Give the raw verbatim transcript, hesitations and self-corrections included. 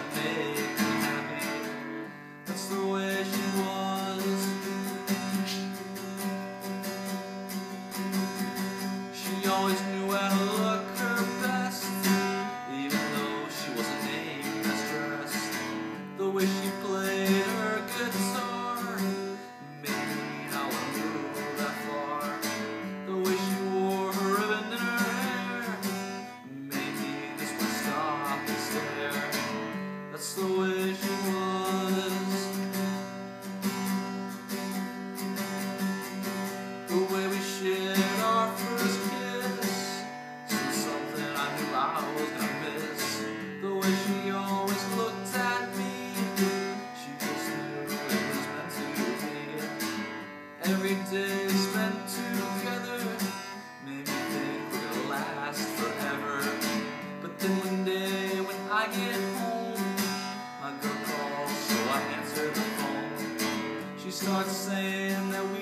make me happy. That's the way she was. She always knew how to look her best, even though she wasn't named as dressed. The way she played her guitar made me not want to move that far. The way she wore her ribbon in her hair made me just want to stop and stare. That's the way she was. The way we shared our first kiss, something I knew I was gonna miss. The way she always looked at me, she just knew it was meant to be. Every day spent together made me think we're gonna last forever. But then one day when I get home, my girl calls, so I answer the phone. She starts saying that we